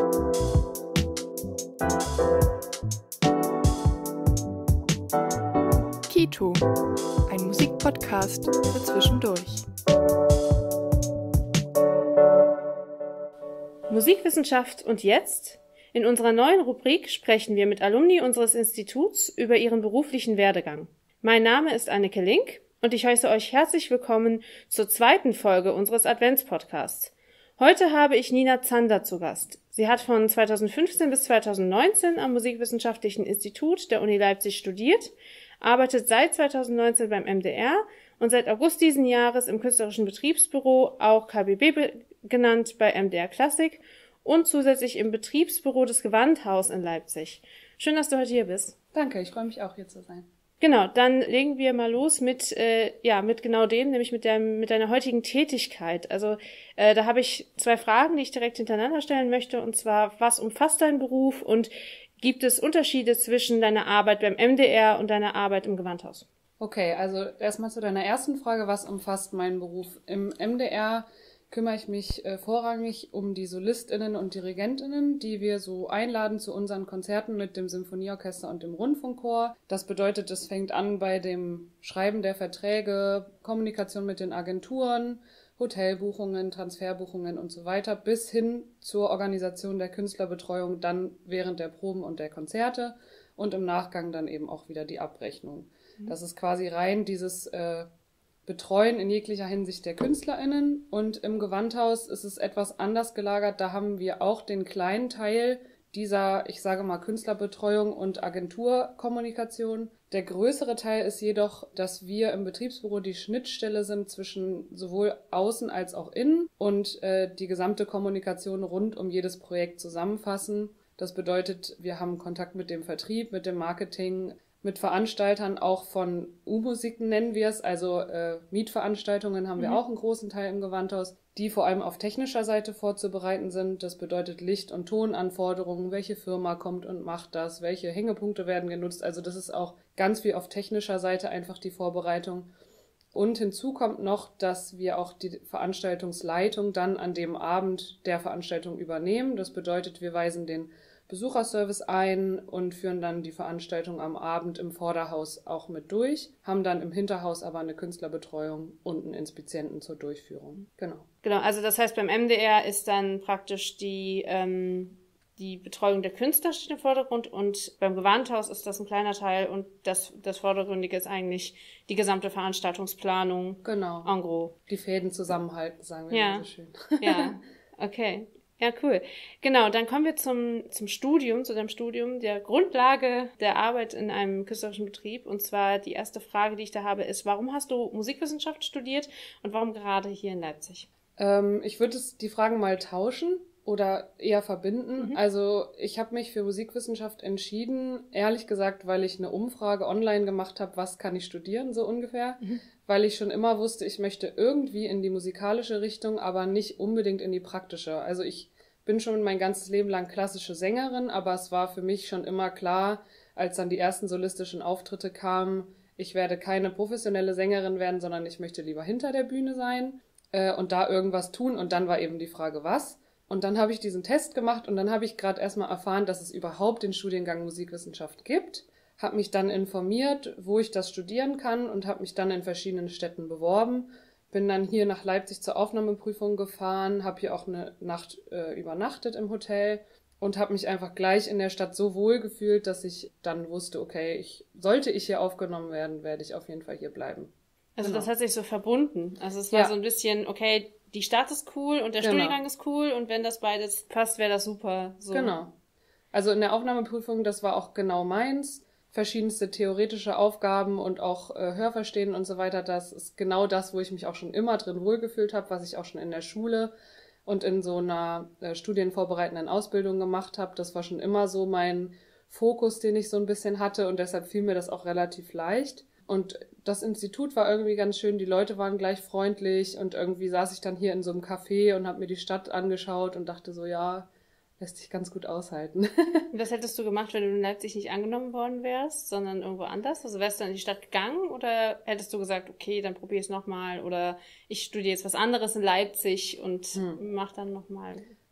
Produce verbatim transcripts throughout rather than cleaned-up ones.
Kito, ein Musikpodcast für zwischendurch. Musikwissenschaft und jetzt? In unserer neuen Rubrik sprechen wir mit Alumni unseres Instituts über ihren beruflichen Werdegang. Mein Name ist Anneke Link und ich heiße euch herzlich willkommen zur zweiten Folge unseres Adventspodcasts. Heute habe ich Nina Zander zu Gast. Sie hat von zweitausendfünfzehn bis zweitausendneunzehn am Musikwissenschaftlichen Institut der Uni Leipzig studiert, arbeitet seit zweitausendneunzehn beim M D R und seit August diesen Jahres im Künstlerischen Betriebsbüro, auch K B B genannt, bei M D R Klassik und zusätzlich im Betriebsbüro des Gewandhaus in Leipzig. Schön, dass du heute hier bist. Danke, ich freue mich auch, hier zu sein. Genau, dann legen wir mal los mit äh, ja mit genau dem, nämlich mit deinem mit deiner heutigen Tätigkeit. Also äh, da habe ich zwei Fragen, die ich direkt hintereinander stellen möchte, und zwar: Was umfasst dein Beruf und gibt es Unterschiede zwischen deiner Arbeit beim M D R und deiner Arbeit im Gewandhaus? Okay, also erstmal zu deiner ersten Frage: Was umfasst mein Beruf? Im M D R kümmere ich mich äh, vorrangig um die SolistInnen und DirigentInnen, die wir so einladen zu unseren Konzerten mit dem Symphonieorchester und dem Rundfunkchor. Das bedeutet, es fängt an bei dem Schreiben der Verträge, Kommunikation mit den Agenturen, Hotelbuchungen, Transferbuchungen und so weiter, bis hin zur Organisation der Künstlerbetreuung dann während der Proben und der Konzerte und im Nachgang dann eben auch wieder die Abrechnung. Mhm. Das ist quasi rein dieses äh, Betreuen in jeglicher Hinsicht der KünstlerInnen, und im Gewandhaus ist es etwas anders gelagert. Da haben wir auch den kleinen Teil dieser, ich sage mal, Künstlerbetreuung und Agenturkommunikation. Der größere Teil ist jedoch, dass wir im Betriebsbüro die Schnittstelle sind zwischen sowohl außen als auch innen und äh, die gesamte Kommunikation rund um jedes Projekt zusammenfassen. Das bedeutet, wir haben Kontakt mit dem Vertrieb, mit dem Marketing, mit Veranstaltern auch von U-Musiken nennen wir es, also äh, Mietveranstaltungen haben wir mhm. auch einen großen Teil im Gewandhaus, die vor allem auf technischer Seite vorzubereiten sind. Das bedeutet Licht- und Tonanforderungen, welche Firma kommt und macht das, welche Hängepunkte werden genutzt. Also das ist auch ganz viel auf technischer Seite einfach die Vorbereitung. Und hinzu kommt noch, dass wir auch die Veranstaltungsleitung dann an dem Abend der Veranstaltung übernehmen. Das bedeutet, wir weisen den Besucherservice ein und führen dann die Veranstaltung am Abend im Vorderhaus auch mit durch, haben dann im Hinterhaus aber eine Künstlerbetreuung und einen Inspizienten zur Durchführung. Genau. Genau, also das heißt, beim M D R ist dann praktisch die ähm, die Betreuung der Künstler steht im Vordergrund, und beim Gewandhaus ist das ein kleiner Teil, und das das Vordergründige ist eigentlich die gesamte Veranstaltungsplanung. Genau. En gros. Die Fäden zusammenhalten, sagen wir ja. mal so schön. Ja, okay. Ja, cool. Genau, dann kommen wir zum zum Studium, zu deinem Studium, der Grundlage der Arbeit in einem künstlerischen Betrieb. Und zwar die erste Frage, die ich da habe, ist: Warum hast du Musikwissenschaft studiert und warum gerade hier in Leipzig? Ähm, ich würde die Fragen mal tauschen oder eher verbinden. Mhm. Also ich habe mich für Musikwissenschaft entschieden, ehrlich gesagt, weil ich eine Umfrage online gemacht habe, was kann ich studieren, so ungefähr. Mhm. Weil ich schon immer wusste, ich möchte irgendwie in die musikalische Richtung, aber nicht unbedingt in die praktische. Also ich bin schon mein ganzes Leben lang klassische Sängerin, aber es war für mich schon immer klar, als dann die ersten solistischen Auftritte kamen, ich werde keine professionelle Sängerin werden, sondern ich möchte lieber hinter der Bühne sein äh, und da irgendwas tun. Und dann war eben die Frage, was? Und dann habe ich diesen Test gemacht und dann habe ich gerade erstmal erfahren, dass es überhaupt den Studiengang Musikwissenschaft gibt. Habe mich dann informiert, wo ich das studieren kann, und habe mich dann in verschiedenen Städten beworben. Bin dann hier nach Leipzig zur Aufnahmeprüfung gefahren, habe hier auch eine Nacht äh, übernachtet im Hotel und habe mich einfach gleich in der Stadt so wohl gefühlt, dass ich dann wusste, okay, ich, sollte ich hier aufgenommen werden, werde ich auf jeden Fall hier bleiben. Also genau. Das hat sich so verbunden. Also es war ja. so ein bisschen, okay, die Stadt ist cool und der genau. Studiengang ist cool, und wenn das beides passt, wäre das super. So. Genau. Also in der Aufnahmeprüfung, das war auch genau meins. Verschiedenste theoretische Aufgaben und auch äh, Hörverstehen und so weiter. Das ist genau das, wo ich mich auch schon immer drin wohlgefühlt habe, was ich auch schon in der Schule und in so einer äh, studienvorbereitenden Ausbildung gemacht habe. Das war schon immer so mein Fokus, den ich so ein bisschen hatte, und deshalb fiel mir das auch relativ leicht. Und das Institut war irgendwie ganz schön, die Leute waren gleich freundlich, und irgendwie saß ich dann hier in so einem Café und habe mir die Stadt angeschaut und dachte so, ja, lässt sich ganz gut aushalten. Und was hättest du gemacht, wenn du in Leipzig nicht angenommen worden wärst, sondern irgendwo anders? Also wärst du in die Stadt gegangen, oder hättest du gesagt, okay, dann probier es nochmal, oder ich studiere jetzt was anderes in Leipzig und hm. mach dann nochmal?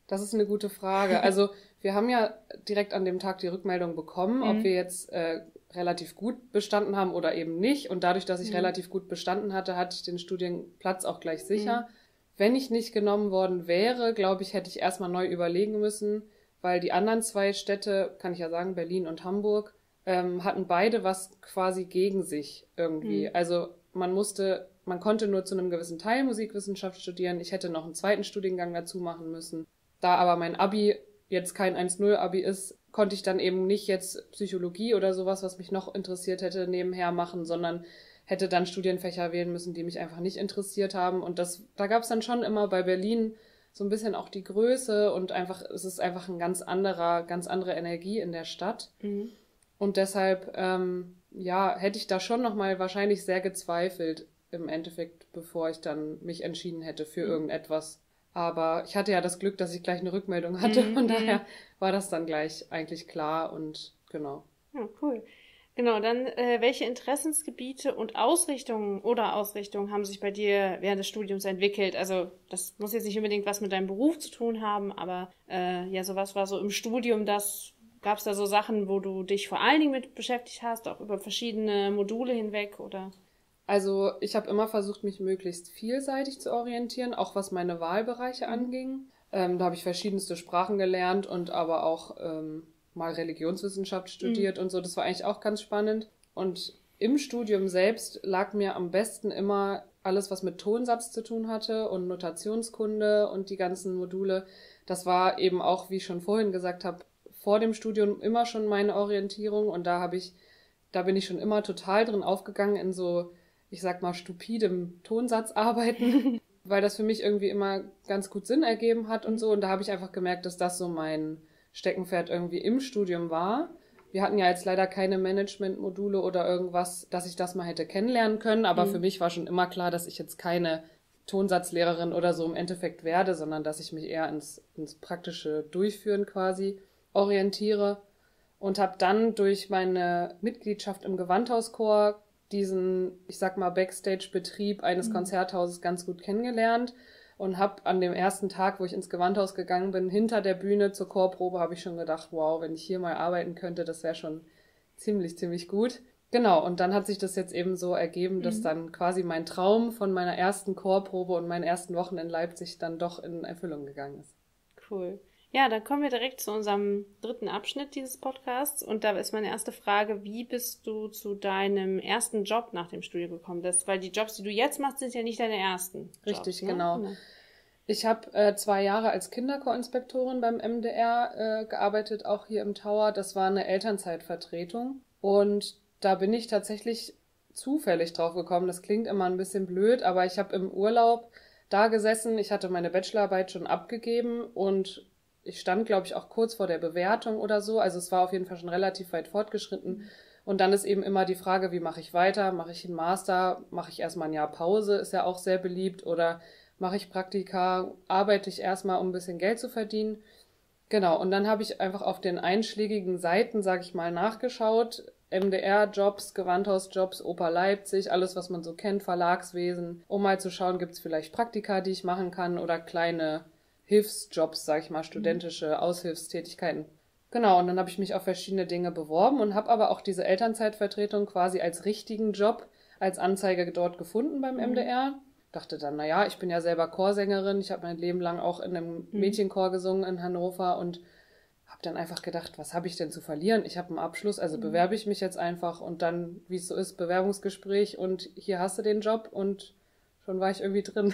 Das ist eine gute Frage. Also wir haben ja direkt an dem Tag die Rückmeldung bekommen, mhm. ob wir jetzt äh, relativ gut bestanden haben oder eben nicht. Und dadurch, dass ich mhm. relativ gut bestanden hatte, hatte ich den Studienplatz auch gleich sicher. Mhm. Wenn ich nicht genommen worden wäre, glaube ich, hätte ich erstmal neu überlegen müssen, weil die anderen zwei Städte, kann ich ja sagen, Berlin und Hamburg, ähm, hatten beide was quasi gegen sich irgendwie. Mhm. Also man musste, man konnte nur zu einem gewissen Teil Musikwissenschaft studieren. Ich hätte noch einen zweiten Studiengang dazu machen müssen. Da aber mein Abi jetzt kein eins null Abi ist, konnte ich dann eben nicht jetzt Psychologie oder sowas, was mich noch interessiert hätte, nebenher machen, sondern hätte dann Studienfächer wählen müssen, die mich einfach nicht interessiert haben. Und das, da gab es dann schon immer bei Berlin so ein bisschen auch die Größe und einfach, es ist einfach ein ganz anderer, ganz andere Energie in der Stadt. Mhm. Und deshalb, ähm, ja, hätte ich da schon nochmal wahrscheinlich sehr gezweifelt im Endeffekt, bevor ich dann mich entschieden hätte für mhm. irgendetwas. Aber ich hatte ja das Glück, dass ich gleich eine Rückmeldung hatte. Mhm. Von daher war das dann gleich eigentlich klar und genau. Ja, cool. Genau, dann äh, welche Interessensgebiete und Ausrichtungen oder Ausrichtungen haben sich bei dir während des Studiums entwickelt? Also das muss jetzt nicht unbedingt was mit deinem Beruf zu tun haben, aber äh, ja, sowas war so im Studium, das gab es da so Sachen, wo du dich vor allen Dingen mit beschäftigt hast, auch über verschiedene Module hinweg oder? Also ich habe immer versucht, mich möglichst vielseitig zu orientieren, auch was meine Wahlbereiche mhm. anging. Ähm, da habe ich verschiedenste Sprachen gelernt und aber auch ähm, mal Religionswissenschaft studiert mhm. und so. Das war eigentlich auch ganz spannend. Und im Studium selbst lag mir am besten immer alles, was mit Tonsatz zu tun hatte und Notationskunde und die ganzen Module. Das war eben auch, wie ich schon vorhin gesagt habe, vor dem Studium immer schon meine Orientierung. Und da habe ich, da bin ich schon immer total drin aufgegangen in so, ich sag mal, stupidem Tonsatzarbeiten, weil das für mich irgendwie immer ganz gut Sinn ergeben hat und so. Und da habe ich einfach gemerkt, dass das so mein Steckenpferd irgendwie im Studium war. Wir hatten ja jetzt leider keine Management-Module oder irgendwas, dass ich das mal hätte kennenlernen können, aber mhm. für mich war schon immer klar, dass ich jetzt keine Tonsatzlehrerin oder so im Endeffekt werde, sondern dass ich mich eher ins, ins praktische Durchführen quasi orientiere und habe dann durch meine Mitgliedschaft im Gewandhauschor diesen, ich sag mal, Backstage-Betrieb eines mhm. Konzerthauses ganz gut kennengelernt und habe an dem ersten Tag, wo ich ins Gewandhaus gegangen bin, hinter der Bühne zur Chorprobe, habe ich schon gedacht, wow, wenn ich hier mal arbeiten könnte, das wäre schon ziemlich, ziemlich gut. Genau, und dann hat sich das jetzt eben so ergeben, dass mhm. dann quasi mein Traum von meiner ersten Chorprobe und meinen ersten Wochen in Leipzig dann doch in Erfüllung gegangen ist. Cool. Ja, dann kommen wir direkt zu unserem dritten Abschnitt dieses Podcasts. Und da ist meine erste Frage, wie bist du zu deinem ersten Job nach dem Studium gekommen? Das, weil die Jobs, die du jetzt machst, sind ja nicht deine ersten Jobs. Richtig, ne? Genau. Ja. Ich habe äh, zwei Jahre als Kinderchorinspektorin beim M D R äh, gearbeitet, auch hier im Tower. Das war eine Elternzeitvertretung. Und da bin ich tatsächlich zufällig drauf gekommen. Das klingt immer ein bisschen blöd, aber ich habe im Urlaub da gesessen. Ich hatte meine Bachelorarbeit schon abgegeben und ich stand, glaube ich, auch kurz vor der Bewertung oder so. Also es war auf jeden Fall schon relativ weit fortgeschritten. Und dann ist eben immer die Frage, wie mache ich weiter? Mache ich einen Master? Mache ich erstmal ein Jahr Pause? Ist ja auch sehr beliebt. Oder mache ich Praktika? Arbeite ich erstmal, um ein bisschen Geld zu verdienen? Genau. Und dann habe ich einfach auf den einschlägigen Seiten, sage ich mal, nachgeschaut. M D R-Jobs, Gewandhausjobs, Oper Leipzig, alles, was man so kennt, Verlagswesen. Um mal zu schauen, gibt es vielleicht Praktika, die ich machen kann oder kleine Hilfsjobs, sag ich mal, studentische Aushilfstätigkeiten. Genau, und dann habe ich mich auf verschiedene Dinge beworben und habe aber auch diese Elternzeitvertretung quasi als richtigen Job, als Anzeige dort gefunden beim mhm. M D R. Dachte dann, naja, ich bin ja selber Chorsängerin, ich habe mein Leben lang auch in einem mhm. Mädchenchor gesungen in Hannover und habe dann einfach gedacht, was habe ich denn zu verlieren? Ich habe einen Abschluss, also mhm. bewerbe ich mich jetzt einfach und dann, wie es so ist, Bewerbungsgespräch und hier hast du den Job und schon war ich irgendwie drin.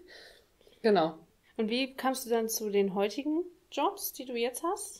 Genau. Und wie kamst du dann zu den heutigen Jobs, die du jetzt hast?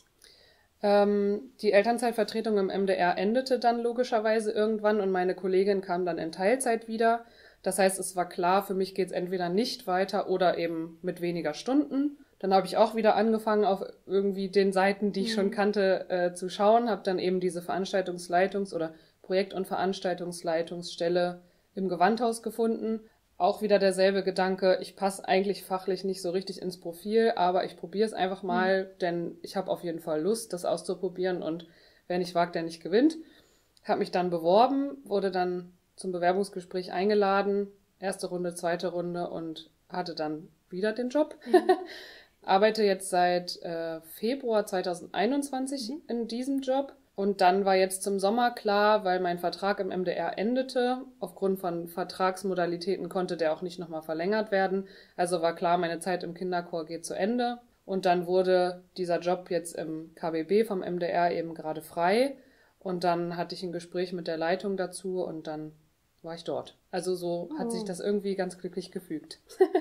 Ähm, die Elternzeitvertretung im M D R endete dann logischerweise irgendwann und meine Kollegin kam dann in Teilzeit wieder. Das heißt, es war klar, für mich geht's entweder nicht weiter oder eben mit weniger Stunden. Dann habe ich auch wieder angefangen, auf irgendwie den Seiten, die ich mhm. schon kannte, äh, zu schauen. Habe dann eben diese Veranstaltungsleitungs- oder Projekt- und Veranstaltungsleitungsstelle im Gewandhaus gefunden. Auch wieder derselbe Gedanke, ich passe eigentlich fachlich nicht so richtig ins Profil, aber ich probiere es einfach mal, mhm. denn ich habe auf jeden Fall Lust, das auszuprobieren und wer nicht wagt, der nicht gewinnt. Habe mich dann beworben, wurde dann zum Bewerbungsgespräch eingeladen, erste Runde, zweite Runde und hatte dann wieder den Job. Mhm. arbeite jetzt seit äh, Februar zweitausendeinundzwanzig mhm. in diesem Job. Und dann war jetzt zum Sommer klar, weil mein Vertrag im M D R endete. Aufgrund von Vertragsmodalitäten konnte der auch nicht nochmal verlängert werden. Also war klar, meine Zeit im Kinderchor geht zu Ende. Und dann wurde dieser Job jetzt im K B B vom M D R eben gerade frei. Und dann hatte ich ein Gespräch mit der Leitung dazu und dann war ich dort. Also so oh. hat sich das irgendwie ganz glücklich gefügt.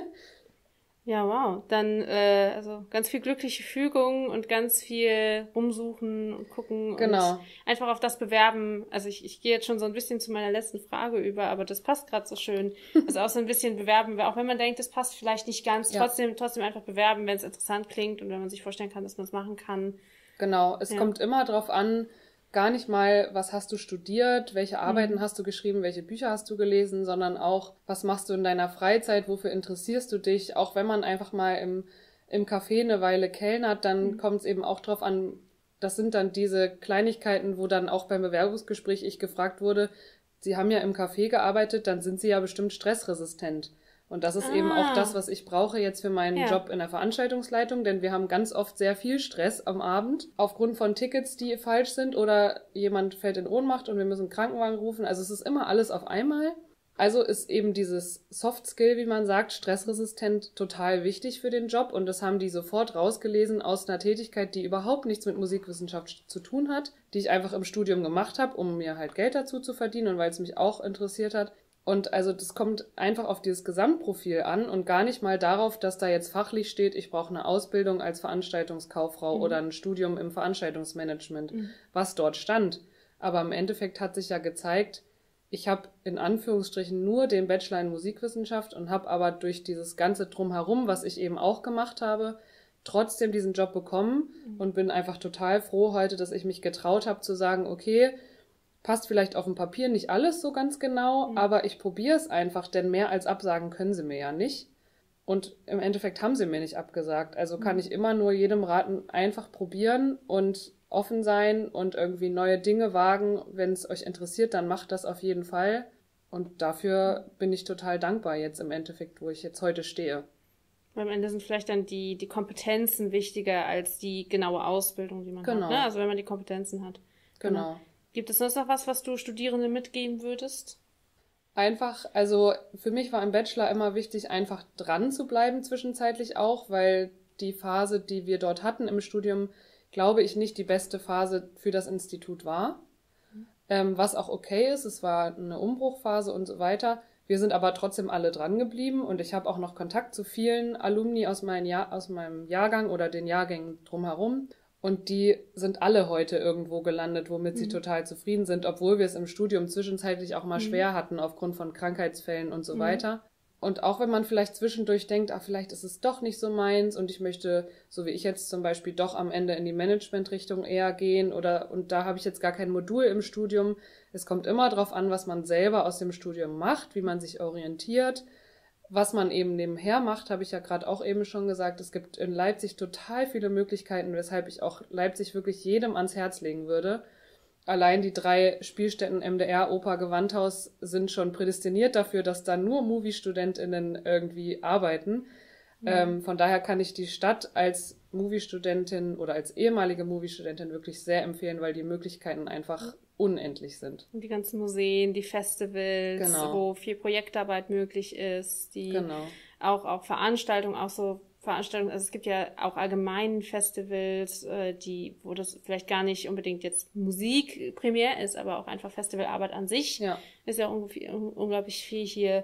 Ja, wow. Dann äh, also ganz viel glückliche Fügung und ganz viel rumsuchen und gucken genau. und einfach auf das bewerben. Also ich, ich gehe jetzt schon so ein bisschen zu meiner letzten Frage über, aber das passt gerade so schön. Also auch so ein bisschen bewerben, auch wenn man denkt, das passt vielleicht nicht ganz, ja. trotzdem trotzdem einfach bewerben, wenn es interessant klingt und wenn man sich vorstellen kann, dass man es machen kann. Genau, es ja. kommt immer drauf an, gar nicht mal, was hast du studiert, welche Arbeiten mhm. hast du geschrieben, welche Bücher hast du gelesen, sondern auch, was machst du in deiner Freizeit, wofür interessierst du dich? Auch wenn man einfach mal im, im Café eine Weile kellnert, dann mhm. kommt es eben auch drauf an, das sind dann diese Kleinigkeiten, wo dann auch beim Bewerbungsgespräch ich gefragt wurde, Sie haben ja im Café gearbeitet, dann sind Sie ja bestimmt stressresistent. Und das ist ah. eben auch das, was ich brauche jetzt für meinen ja. Job in der Veranstaltungsleitung, denn wir haben ganz oft sehr viel Stress am Abend aufgrund von Tickets, die falsch sind oder jemand fällt in Ohnmacht und wir müssen einen Krankenwagen rufen. Also es ist immer alles auf einmal. Also ist eben dieses Soft Skill, wie man sagt, stressresistent total wichtig für den Job und das haben die sofort rausgelesen aus einer Tätigkeit, die überhaupt nichts mit Musikwissenschaft zu tun hat, die ich einfach im Studium gemacht habe, um mir halt Geld dazu zu verdienen und weil es mich auch interessiert hat. Und also das kommt einfach auf dieses Gesamtprofil an und gar nicht mal darauf, dass da jetzt fachlich steht, ich brauche eine Ausbildung als Veranstaltungskauffrau mhm. oder ein Studium im Veranstaltungsmanagement, mhm. was dort stand. Aber im Endeffekt hat sich ja gezeigt, ich habe in Anführungsstrichen nur den Bachelor in Musikwissenschaft und habe aber durch dieses ganze Drumherum, was ich eben auch gemacht habe, trotzdem diesen Job bekommen mhm. und bin einfach total froh heute, dass ich mich getraut habe zu sagen, okay, passt vielleicht auf dem Papier nicht alles so ganz genau, mhm. aber ich probiere es einfach, denn mehr als absagen können sie mir ja nicht. Und im Endeffekt haben sie mir nicht abgesagt. Also mhm. kann ich immer nur jedem raten, einfach probieren und offen sein und irgendwie neue Dinge wagen. Wenn es euch interessiert, dann macht das auf jeden Fall. Und dafür bin ich total dankbar jetzt im Endeffekt, wo ich jetzt heute stehe. Am Ende sind vielleicht dann die, die Kompetenzen wichtiger als die genaue Ausbildung, die man genau. hat. Ne? Also wenn man die Kompetenzen hat. Genau. genau. Gibt es sonst noch was, was du Studierenden mitgeben würdest? Einfach, also für mich war im Bachelor immer wichtig, einfach dran zu bleiben zwischenzeitlich auch, weil die Phase, die wir dort hatten im Studium, glaube ich, nicht die beste Phase für das Institut war. Mhm. Ähm, was auch okay ist, es war eine Umbruchphase und so weiter. Wir sind aber trotzdem alle dran geblieben und ich habe auch noch Kontakt zu vielen Alumni aus, mein Jahr, aus meinem Jahrgang oder den Jahrgängen drumherum. Und die sind alle heute irgendwo gelandet, womit mhm. sie total zufrieden sind, obwohl wir es im Studium zwischenzeitlich auch mal mhm. schwer hatten aufgrund von Krankheitsfällen und so mhm. weiter. Und auch wenn man vielleicht zwischendurch denkt, ah, vielleicht ist es doch nicht so meins und ich möchte, so wie ich jetzt zum Beispiel, doch am Ende in die Management-Richtung eher gehen oder und da habe ich jetzt gar kein Modul im Studium. Es kommt immer drauf an, was man selber aus dem Studium macht, wie man sich orientiert. Was man eben nebenher macht, habe ich ja gerade auch eben schon gesagt, es gibt in Leipzig total viele Möglichkeiten, weshalb ich auch Leipzig wirklich jedem ans Herz legen würde. Allein die drei Spielstätten M D R, Oper, Gewandhaus sind schon prädestiniert dafür, dass da nur Movie-StudentInnen irgendwie arbeiten. Mhm. Ähm, von daher kann ich die Stadt als Movie-Studentin oder als ehemalige Movie-Studentin wirklich sehr empfehlen, weil die Möglichkeiten einfach unendlich sind. Und die ganzen Museen, die Festivals, genau. wo viel Projektarbeit möglich ist, die genau. auch, auch Veranstaltungen, auch so Veranstaltungen, also es gibt ja auch allgemein Festivals, äh, die, wo das vielleicht gar nicht unbedingt jetzt Musik primär ist, aber auch einfach Festivalarbeit an sich. Ja. Ist ja ungefähr, un- unglaublich viel hier.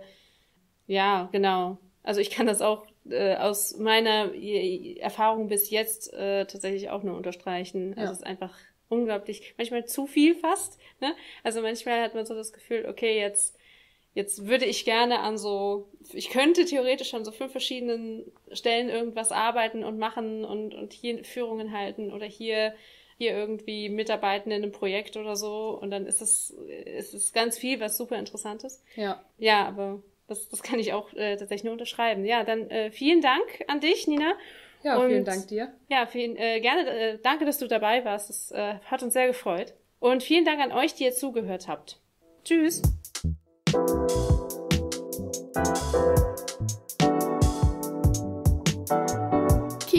Ja, genau. Also ich kann das auch äh, aus meiner äh, Erfahrung bis jetzt äh, tatsächlich auch nur unterstreichen. Also ja. es ist einfach unglaublich, manchmal zu viel fast, ne? Also manchmal hat man so das Gefühl, okay, jetzt jetzt würde ich gerne an so, ich könnte theoretisch an so fünf verschiedenen Stellen irgendwas arbeiten und machen und und hier Führungen halten oder hier hier irgendwie mitarbeiten in einem Projekt oder so und dann ist es ist es ganz viel, was super interessant ist. Ja. Ja, aber das das kann ich auch äh, tatsächlich nur unterschreiben. Ja, dann äh, vielen Dank an dich, Nina. Ja, und, vielen Dank dir. Ja, vielen, äh, gerne, äh, danke, dass du dabei warst. Das äh, hat uns sehr gefreut. Und vielen Dank an euch, die ihr zugehört habt. Tschüss.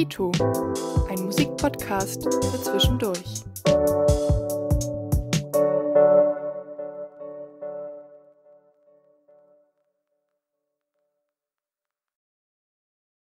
Kito, ein Musikpodcast für zwischendurch.